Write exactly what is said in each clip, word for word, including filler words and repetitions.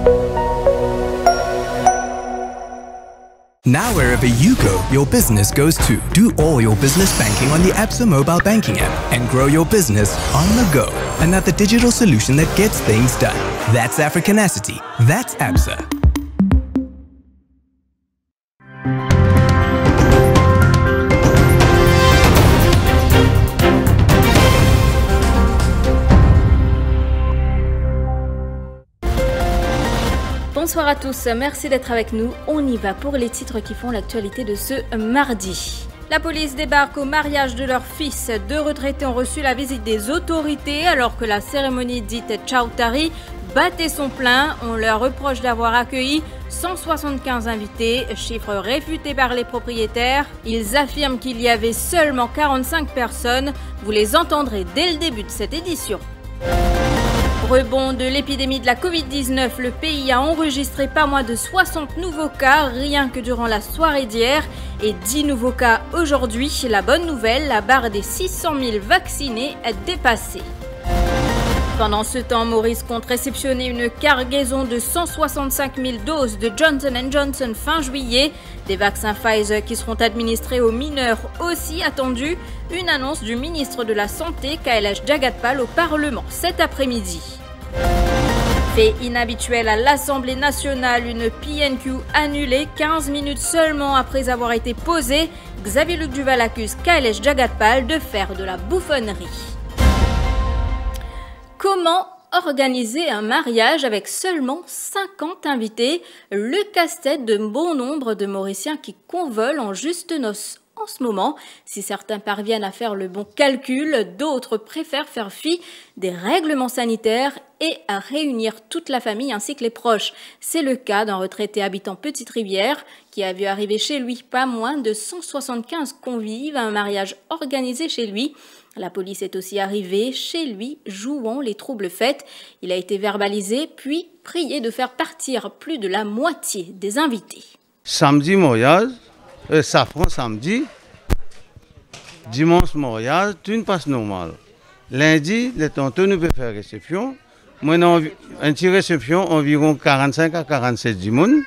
Now wherever you go, your business goes too. Do all your business banking on the Absa mobile banking app and grow your business on the go. Another digital solution that gets things done. That's Africanacity. That's Absa. Bonsoir à tous, merci d'être avec nous. On y va pour les titres qui font l'actualité de ce mardi. La police débarque au mariage de leur fils. Deux retraités ont reçu la visite des autorités alors que la cérémonie dite Chautari battait son plein. On leur reproche d'avoir accueilli cent soixante-quinze invités, chiffre réfuté par les propriétaires. Ils affirment qu'il y avait seulement quarante-cinq personnes. Vous les entendrez dès le début de cette édition. Rebond de l'épidémie de la covid dix-neuf, le pays a enregistré pas moins de soixante nouveaux cas rien que durant la soirée d'hier et dix nouveaux cas aujourd'hui. La bonne nouvelle, la barre des six cent mille vaccinés est dépassée. Pendant ce temps, Maurice compte réceptionner une cargaison de cent soixante-cinq mille doses de Johnson and Johnson fin juillet. Des vaccins Pfizer qui seront administrés aux mineurs aussi attendus. Une annonce du ministre de la Santé, Kailash Jagatpal, au Parlement cet après-midi. Fait inhabituel à l'Assemblée nationale, une P N Q annulée quinze minutes seulement après avoir été posée. Xavier Luc Duval accuse Kailash Jagatpal de faire de la bouffonnerie. Comment organiser un mariage avec seulement cinquante invités? Le casse-tête de bon nombre de Mauriciens qui convolent en juste noces. En ce moment, si certains parviennent à faire le bon calcul, d'autres préfèrent faire fi des règlements sanitaires et à réunir toute la famille ainsi que les proches. C'est le cas d'un retraité habitant Petite-Rivière qui a vu arriver chez lui pas moins de cent soixante-quinze convives à un mariage organisé chez lui. La police est aussi arrivée chez lui, jouant les troubles faits. Il a été verbalisé, puis prié de faire partir plus de la moitié des invités. Samedi, mariage, euh, safran samedi, dimanche, mariage, tout ne passe normal. Lundi, les tontons nous peuvent faire réception. Maintenant, une petite réception, environ quarante-cinq à quarante-sept personnes.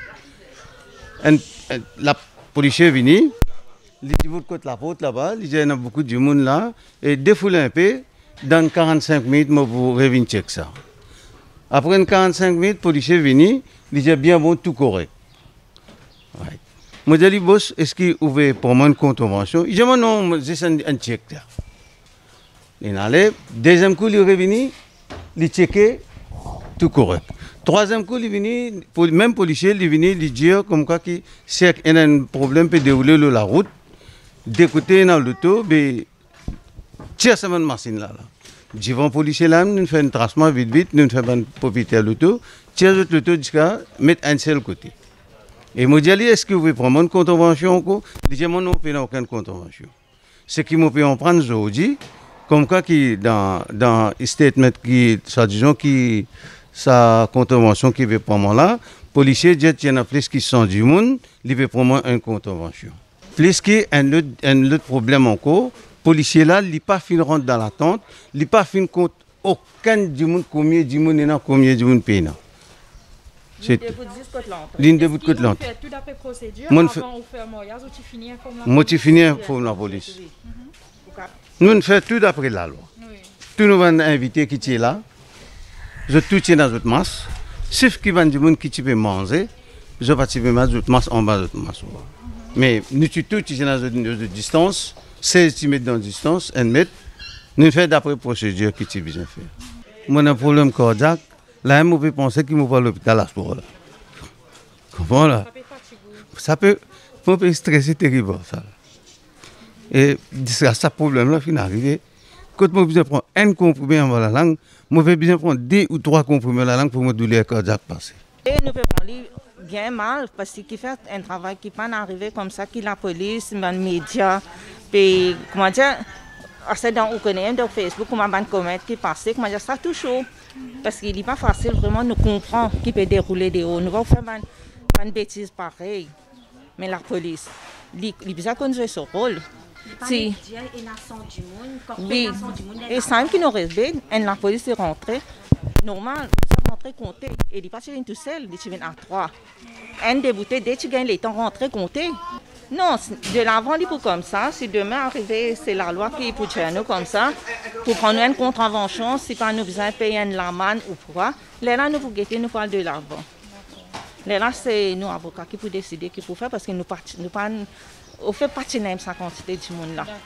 La police est venue. Il dit vous côté la porte là-bas, il y a beaucoup de monde là, et défouler un peu, dans quarante-cinq minutes, je vais revenir checker ça. Après quarante-cinq minutes, le policier est venu, il dit bien bon, tout correct. Ouais. Je lui ai dit, boss, est-ce qu'il ouvre pour moi une contravention? Il dit non, c'est un check. Il allait, deuxième coup, il est revenu, il a checké, tout correct. Troisième coup, il est venu, même policier, il est venu lui dire comme quoi qu'il y a un problème peut dérouler la route. D'écouter dans l'auto, mais tiens, c'est une machine là. Je vais policier là, nous faisons un tracement vite vite, nous faisons un propriétaire l'auto, tiens l'auto jusqu'à mettre un seul côté. Et moi, je dis, est-ce que vous pouvez prendre une contravention encore? Je dis, moi, non, on n'a aucune contravention. Ce qui m'a fait en prendre aujourd'hui, comme quoi qui dans dans statement qui, soit disons qui sa contravention qui veut prendre là, policier dit, il y en a plus qui sont du monde, il veut prendre une contravention. Plus qu'il y a un autre, un autre problème encore, le policier là, il n'est pas fin rentre dans la tente, il n'est pas fin compte aucun du monde, combien du monde est là, combien du monde paye là. C'est l'une de vous de Côte-Lante. Vous faites tout d'après procédure, avant de faire mariage, ou tu finis comme la police? Moi, tu finis comme la police. Nous faisons tout d'après la loi. Tous nos invités qui sont là, je tout tiens dans notre masse, sauf qu'il y a du monde qui peut manger, je participe à notre masse en bas de notre masse. Mais nous tous tous dans une distance, seize mètres de distance, un mètre, nous faisons d'après procédure qui est bien fait. Moi, j'ai un problème cardiaque, là, je peux penser qu'il me va à l'hôpital à ce moment-là. Comment là? Ça peut, ça peut stresser terrible. Ça. Et c'est ce problème-là qui est arrivé. Quand je besoin prendre un comprimé dans la langue, je vais besoin prendre deux ou trois comprimés dans la langue pour me douleur cardiaque passer. Et nous pouvons aller bien mal parce qu'il fait un travail qui n'est pas arrivé comme ça, que la police, les médias, puis comment dire, c'est dans dans Facebook, comment on commet qui passe, comment dire, ça touche chaud. Parce qu'il n'est pas facile vraiment de comprendre qui peut dérouler des hauts. Nous allons faire une bêtise pareille. Mais la police, il a besoin qu'on joue ce rôle. Si. Oui. Et sans qu'il nous respecte, la police est rentrée. Normal, rentrer compter. Et il passe tout seul, il vient à trois. Un débouté, dès que tu gagnes les temps rentrer compter. Non, de l'avant, il faut comme ça. Si demain arrivé, c'est la loi qui est pour nous comme ça, pour prendre une contravention, si pas nous besoin de payer une amende ou quoi, là, nous pour guetter, nous parlons de l'avant. Là, c'est nous, avocats, qui pour décider, qui pour faire, parce que nous ne pas, on fait partie de sa quantité du monde là.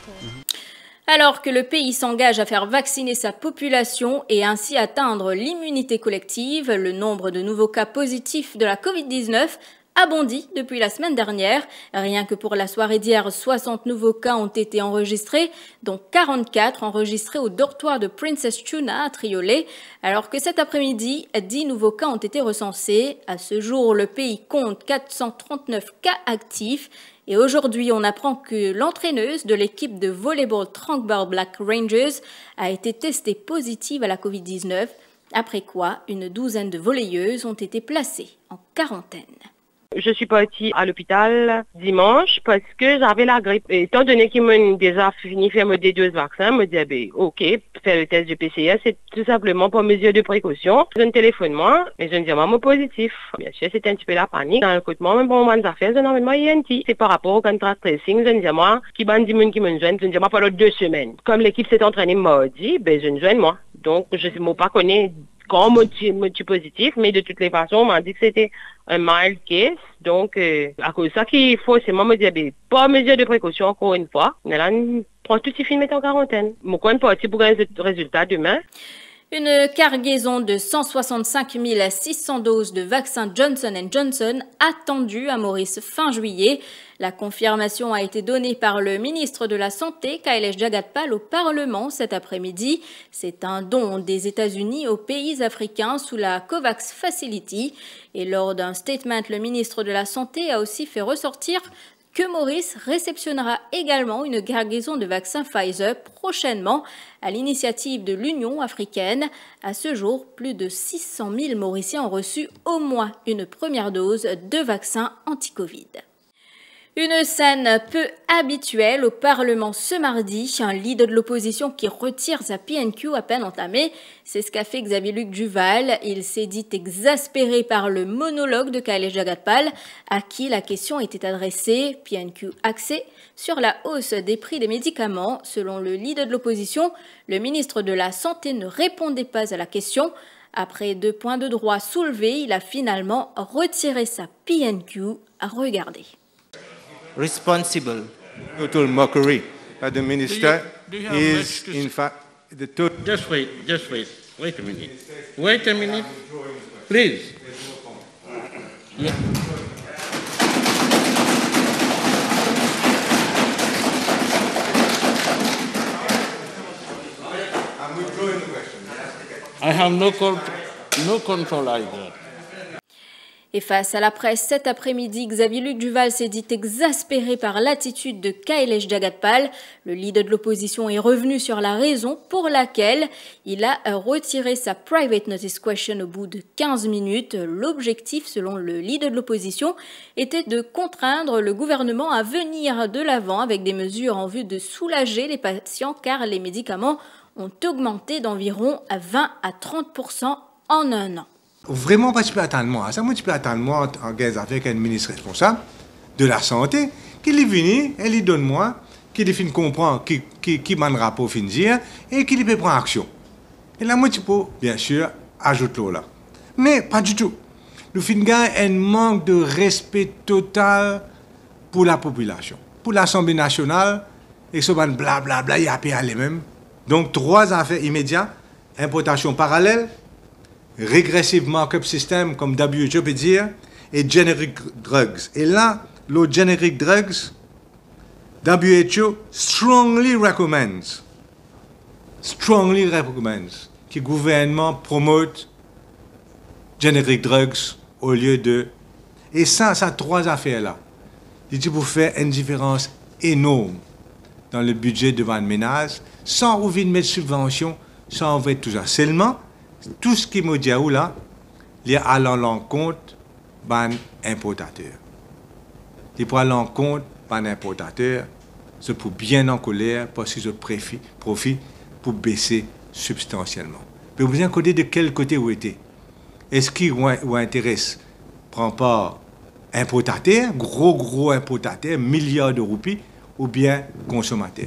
Alors que le pays s'engage à faire vacciner sa population et ainsi atteindre l'immunité collective, le nombre de nouveaux cas positifs de la covid dix-neuf a bondi depuis la semaine dernière. Rien que pour la soirée d'hier, soixante nouveaux cas ont été enregistrés, dont quarante-quatre enregistrés au dortoir de Princess Tuna à Triolet, alors que cet après-midi, dix nouveaux cas ont été recensés. À ce jour, le pays compte quatre cent trente-neuf cas actifs. Et aujourd'hui, on apprend que l'entraîneuse de l'équipe de volleyball Tranquebar Black Rangers a été testée positive à la covid dix-neuf, après quoi une douzaine de volleyeuses ont été placées en quarantaine. Je suis partie à l'hôpital dimanche parce que j'avais la grippe. Et étant donné qu'ils m'ont déjà fini faire me deux vaccins, me dit, ben, ok, faire le test de P C R, c'est tout simplement pour mesure de précaution. Je ne téléphone moi, mais je ne dis moi positif. Bien sûr, c'était un petit peu la panique. Dans le côté, moi, même pour mon affaires, je n'en ai I N T. C'est par rapport au contact tracing, je ne dis moi, qui bande du monde qui me joignent, je ne dis moi pendant deux semaines. Comme l'équipe s'est entraînée mardi, ben, je ne joigne moi. Donc, je ne sais pas connaître quand je suis positif, mais de toutes les façons, on m'a dit que c'était un mild case. Donc, euh, à cause de ça qu'il faut forcément me dire, ben, pas mesure de précaution encore une fois. Mais là, on prend tout ce film en quarantaine. Mon coin est parti pour un résultat demain. Une cargaison de cent soixante-cinq mille six cents doses de vaccin Johnson and Johnson attendue à Maurice fin juillet. La confirmation a été donnée par le ministre de la Santé, Kailesh Jagat-Pal, au Parlement cet après-midi. C'est un don des États-Unis aux pays africains sous la COVAX Facility. Et lors d'un statement, le ministre de la Santé a aussi fait ressortir que Maurice réceptionnera également une cargaison de vaccins Pfizer prochainement à l'initiative de l'Union africaine. À ce jour, plus de six cent mille Mauriciens ont reçu au moins une première dose de vaccin anti-Covid. Une scène peu habituelle au Parlement ce mardi, un leader de l'opposition qui retire sa P N Q à peine entamée. C'est ce qu'a fait Xavier-Luc Duval. Il s'est dit exaspéré par le monologue de Kailesh Jagat-Pal, à qui la question était adressée, P N Q axée sur la hausse des prix des médicaments. Selon le leader de l'opposition, le ministre de la Santé ne répondait pas à la question. Après deux points de droit soulevés, il a finalement retiré sa P N Q à regarder. Responsible. Total mockery. Uh, the minister do you, do you is, in fact, the total. Just wait, just wait. Wait a minute. Wait a minute. Please. Yeah. I'm withdrawing the question. I have no, no control either. Et face à la presse cet après-midi, Xavier-Luc Duval s'est dit exaspéré par l'attitude de Kailesh Jagat-Pal. Le leader de l'opposition est revenu sur la raison pour laquelle il a retiré sa private notice question au bout de quinze minutes. L'objectif, selon le leader de l'opposition, était de contraindre le gouvernement à venir de l'avant avec des mesures en vue de soulager les patients car les médicaments ont augmenté d'environ vingt à trente pour cent en un an. Vraiment, pas, tu peux attendre moi. Ça, moi, tu peux attendre moi en guise avec un ministre responsable de la santé qui est venu et lui donne moi, qui lui comprend, qui qui qui mène rapport fin dire et qui lui peut prendre action. Et là, moi, tu peux, bien sûr, ajouter là. Mais pas du tout. Nous finissons un manque de respect total pour la population, pour l'Assemblée nationale et ce blablabla, bla, bla, il y a pas les mêmes. Donc, trois affaires immédiates, importation parallèle, régressivement markup system, comme W H O peut dire, et generic drugs. Et là, le generic drugs, W H O strongly recommends, strongly recommends, que le gouvernement promote generic drugs au lieu de... Et ça, ça trois affaires-là. Il dit pour faire une différence énorme dans le budget de vente ménage, sans ouvrir de mettre subvention, sans ouvrir tout ça. Seulement, tout ce qui me dit là, il est à l'encontre d'un importateur. Il prend l'encontre d'un importateur, c'est pour bien en colère, parce que je profite pour baisser substantiellement. Mais vous avez côté de quel côté vous était? est-ce qui ou, ou intéresse prend pas importateur, gros gros importateur, milliards de roupies, ou bien consommateur.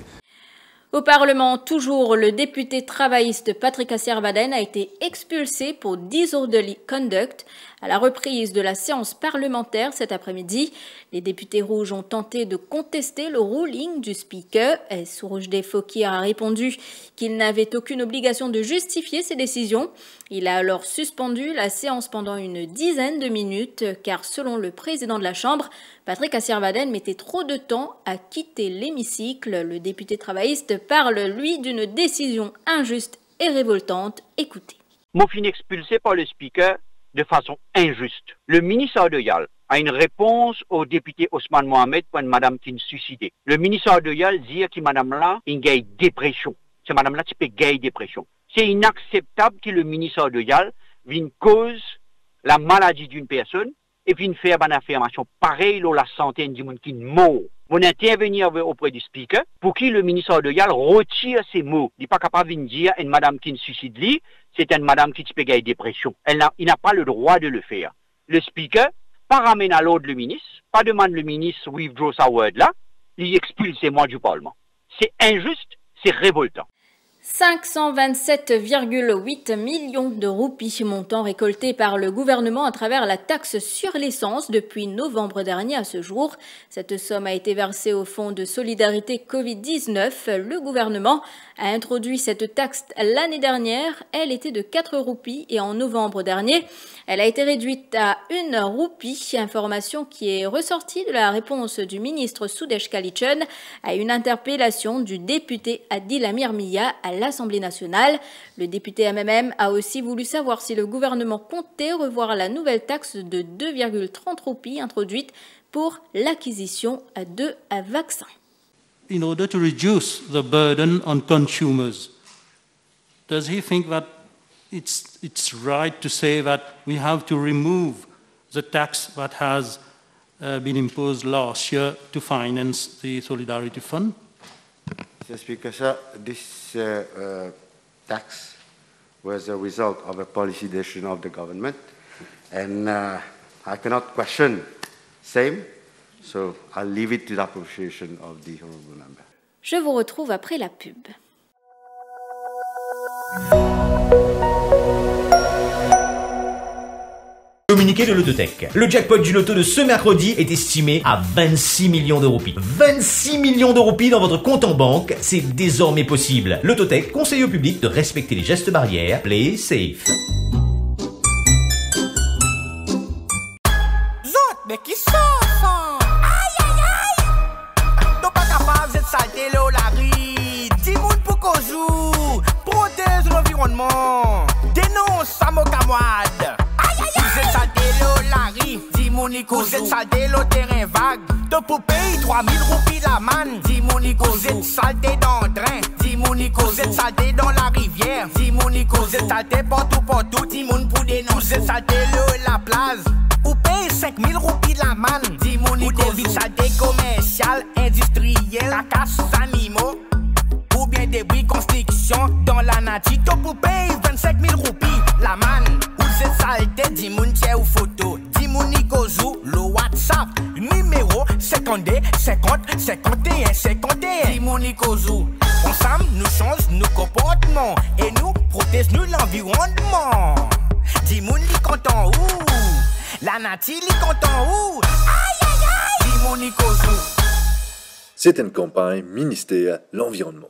Au Parlement, toujours, le député travailliste Patrick Asyar-Baden a été expulsé pour disorderly conduct. À la reprise de la séance parlementaire cet après-midi, les députés rouges ont tenté de contester le ruling du speaker. Souroujde Fokir a répondu qu'il n'avait aucune obligation de justifier ses décisions. Il a alors suspendu la séance pendant une dizaine de minutes, car selon le président de la Chambre, Patrick Asyar-Baden mettait trop de temps à quitter l'hémicycle. Le député travailliste parle, lui, d'une décision injuste et révoltante. Écoutez. Mon fin expulsé par le speaker de façon injuste. Le ministre de Yal a une réponse au député Osman Mohamed pour une madame qui est suicidée. Le ministre de Yal dit que madame là a une gaye dépression. C'est madame là qui peut gaye dépression. C'est inacceptable que le ministre de Yal vienne cause la maladie d'une personne et puis faire une affirmation pareille sur la santé du monde qui est mort. Vous intervenir auprès du speaker pour que le ministre de Yal retire ces mots. Il n'est pas capable de dire une madame qui se suicide, c'est une madame qui peut gagner dépression. Elle n'a, il n'a pas le droit de le faire. Le speaker, pas ramène à l'ordre le ministre, pas demande le ministre withdraw sa word là, il expulse moi du Parlement. C'est injuste, c'est révoltant. cinq cent vingt-sept virgule huit millions de roupies, montant récolté par le gouvernement à travers la taxe sur l'essence depuis novembre dernier à ce jour. Cette somme a été versée au Fonds de solidarité covid dix-neuf. Le gouvernement a introduit cette taxe l'année dernière. Elle était de quatre roupies et en novembre dernier, elle a été réduite à une roupie. Information qui est ressortie de la réponse du ministre Soudesh Kalichun à une interpellation du député Adil Amir Mia à l'Assemblée nationale. Le député M M M a aussi voulu savoir si le gouvernement comptait revoir la nouvelle taxe de deux virgule trente roupies introduite pour l'acquisition de vaccins. In order to reduce the burden on consumers, does he think that it's, it's right to say that we have to remove the tax that has uh, been imposed last year to finance the Solidarity Fund? Mister Speaker, sir, this uh, uh, tax was a result of a policy decision of the government, and uh, I cannot question same, so I'll leave it to the appreciation of the honourable member. Je vous retrouve après la pub. Communiqué de l'Autotech. Le jackpot du loto de ce mercredi est estimé à vingt-six millions de roupies. vingt-six millions de roupies dans votre compte en banque, c'est désormais possible. L'Autotech conseille au public de respecter les gestes barrières. Play safe. Zot, mais qui sont ça? Aïe aïe aïe! T'es pas capable de salter l'eau la rue. Dis moun pour qu'on joue. Protège l'environnement. Dénonce sa mocamouade. Vous êtes salté l'eau la rive, dis Monico. Vous êtes salté l'eau terrain vague. De pour payer trois mille roupies la manne, dis Monico. Vous êtes salté dans le train, dis Monico. Vous êtes salté dans la rivière, dis Monico. Vous êtes salté partout, partout, dis moun pour dénoncer. Vous êtes salté l'eau la place. Ou paye cinq mille roupies la manne, dis Monico. Vous êtes salté commercial, industriel, la casse animaux. Ou bien débris construction dans la nature. De pour payer vingt-cinq mille roupies la manne. C'est saleté, dis moun tiens ou photo. Dis moun Nikozou, le WhatsApp. Numéro cinquante, cinquante, cinquante et un, cinquante et un. Dis moun Nikozou. Ensemble, nous change nos comportements. Et nous protège-nous l'environnement. Dis moun li content ou. La nature li content ou. Aïe aïe aïe. Dis moun Nikozou. C'est une campagne ministère de l'Environnement.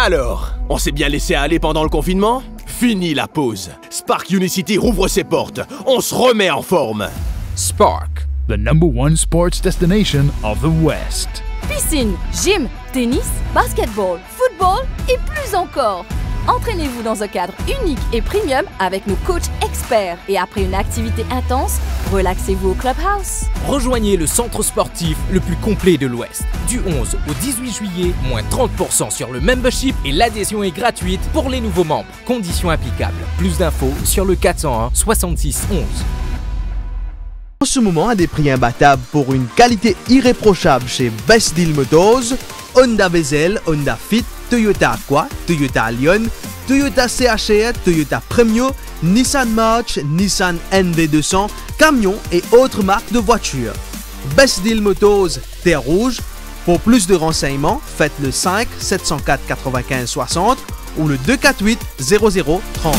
Alors, on s'est bien laissé aller pendant le confinement? Fini la pause. Spark Unicity rouvre ses portes. On se remet en forme. Spark, the number one sports destination of the West. Piscine, gym, tennis, basketball, football et plus encore. Entraînez-vous dans un cadre unique et premium avec nos coachs experts. Et après une activité intense, relaxez-vous au Clubhouse. Rejoignez le centre sportif le plus complet de l'Ouest. Du onze au dix-huit juillet, moins trente pour cent sur le membership et l'adhésion est gratuite pour les nouveaux membres. Conditions applicables. Plus d'infos sur le quatre cent un soixante-six onze. En ce moment, à des prix imbattables pour une qualité irréprochable chez Best Deal Motors, Honda Vezel, Honda Fit, Toyota Aqua, Toyota Lyon, Toyota C H R, Toyota Premio, Nissan March, Nissan N V deux cents, camions et autres marques de voitures. Best Deal Motors, Terre Rouge. Pour plus de renseignements, faites le cinq sept zéro quatre quatre-vingt-quinze soixante ou le deux quatre huit zéro zéro trente.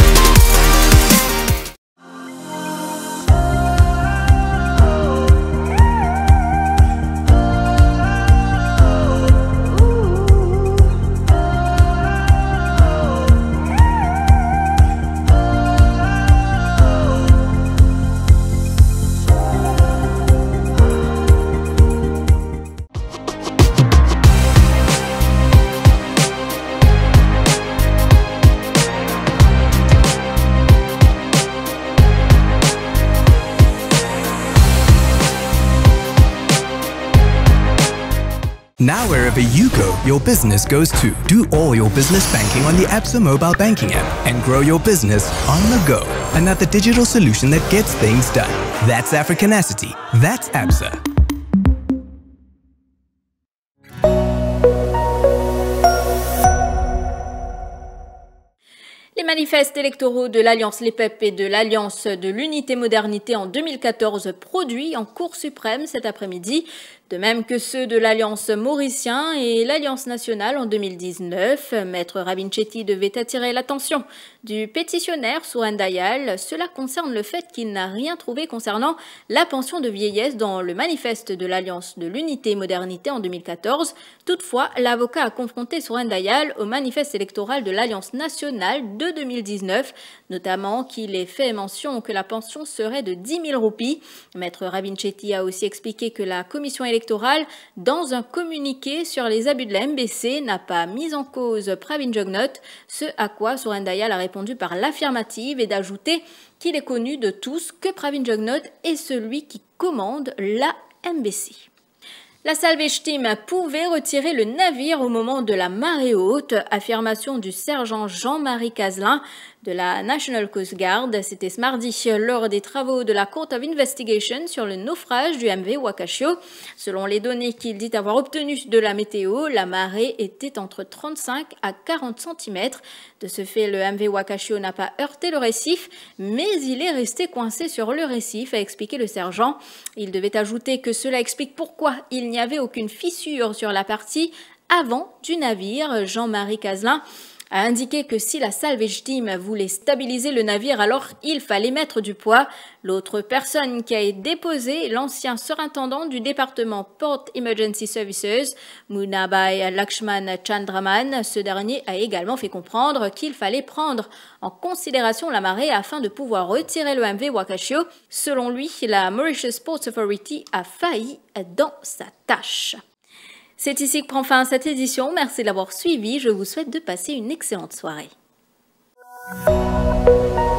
Now wherever you go, your business goes too. Do all your business banking on the Absa mobile banking app and grow your business on the go. Another digital solution that gets things done. That's Africanacity. That's Absa. Les manifestes électoraux de l'Alliance Les P E P et de l'Alliance de l'Unité Modernité en deux mille quatorze produits en Cour suprême cet après-midi, de même que ceux de l'Alliance Mauricien et l'Alliance Nationale en deux mille dix-neuf. Maître Rabin Chetty devait attirer l'attention du pétitionnaire Sourend Dayal. Cela concerne le fait qu'il n'a rien trouvé concernant la pension de vieillesse dans le manifeste de l'Alliance de l'Unité Modernité en deux mille quatorze. Toutefois, l'avocat a confronté Sourend Dayal au manifeste électoral de l'Alliance Nationale de deux mille dix-neuf, notamment qu'il ait fait mention que la pension serait de dix mille roupies. Maître Rabin Chetty a aussi expliqué que la commission électorale, dans un communiqué sur les abus de la M B C, n'a pas mis en cause Pravin Jugnauth, ce à quoi Sourend Dayal a répondu par l'affirmative et d'ajouter qu'il est connu de tous que Pravin Jugnauth est celui qui commande la M B C. La Salvage Team pouvait retirer le navire au moment de la marée haute, affirmation du sergent Jean-Marie Cazelin de la National Coast Guard. C'était ce mardi lors des travaux de la Court of Investigation sur le naufrage du M V Wakashio. Selon les données qu'il dit avoir obtenues de la météo, la marée était entre trente-cinq à quarante centimètres. De ce fait, le M V Wakashio n'a pas heurté le récif, mais il est resté coincé sur le récif, a expliqué le sergent. Il devait ajouter que cela explique pourquoi il n'y avait aucune fissure sur la partie avant du navire. Jean-Marie Cazelin a indiqué que si la Salvage Team voulait stabiliser le navire, alors il fallait mettre du poids. L'autre personne qui a déposé, l'ancien surintendant du département Port Emergency Services, Munabai Lakshman Chandraman. Ce dernier a également fait comprendre qu'il fallait prendre en considération la marée afin de pouvoir retirer le M V Wakashio. Selon lui, la Mauritius Ports Authority a failli dans sa tâche. C'est ici que prend fin cette édition. Merci de l'avoir suivi. Je vous souhaite de passer une excellente soirée.